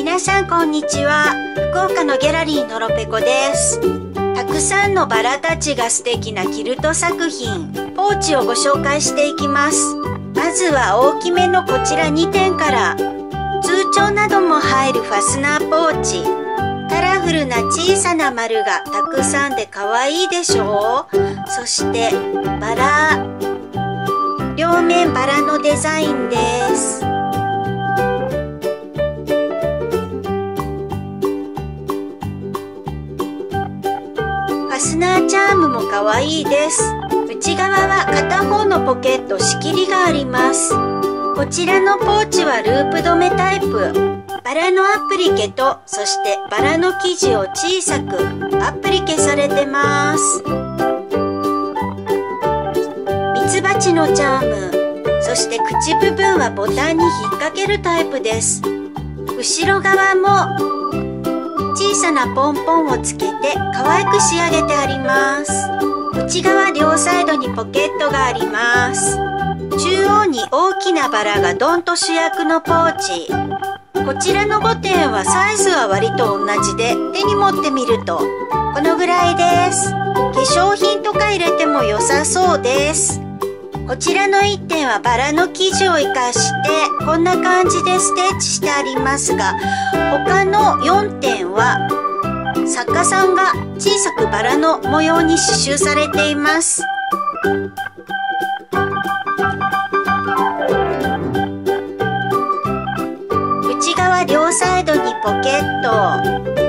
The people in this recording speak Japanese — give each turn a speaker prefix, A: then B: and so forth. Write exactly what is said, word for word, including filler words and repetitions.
A: 皆さんこんにちは。福岡のギャラリーのろぺこです。たくさんのバラたちが素敵なキルト作品、ポーチをご紹介していきます。まずは大きめのこちらにてんから。通帳なども入るファスナーポーチ。カラフルな小さな丸がたくさんでかわいいでしょう。そしてバラ。両面バラのデザインです。ファスナーチャームもかわいいです。内側は片方のポケット仕切りがあります。こちらのポーチはループ止めタイプ。バラのアプリケと、そしてバラの生地を小さくアプリケされてます。ミツバチのチャーム。そして口部分はボタンに引っ掛けるタイプです。後ろ側も小さなポンポンをつけて可愛く仕上げてあります。内側両サイドにポケットがあります。中央に大きなバラがドンと主役のポーチ。こちらのごてんはサイズは割と同じで、手に持ってみるとこのぐらいです。化粧品とか入れても良さそうです。こちらのいってんはバラの生地を生かしてこんな感じでステッチしてありますが、他のよんてんは作家さんが小さくバラの模様に刺繍されています。内側両サイドにポケット。